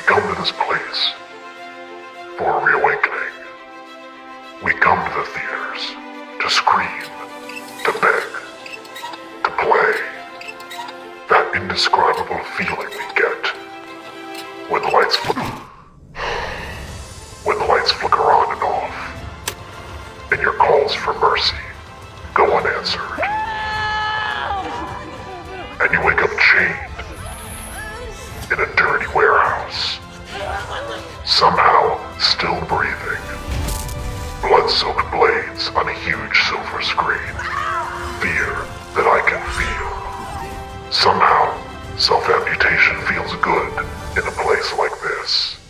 We come to this place for a reawakening. We come to the theaters to scream, to beg, to play. That indescribable feeling we get when the lights flicker on and off, and your calls for mercy go unanswered. And you wake up chained in a dirty warehouse, somehow still breathing. Blood-soaked blades on a huge silver screen. Fear that I can feel. Somehow, self-amputation feels good in a place like this.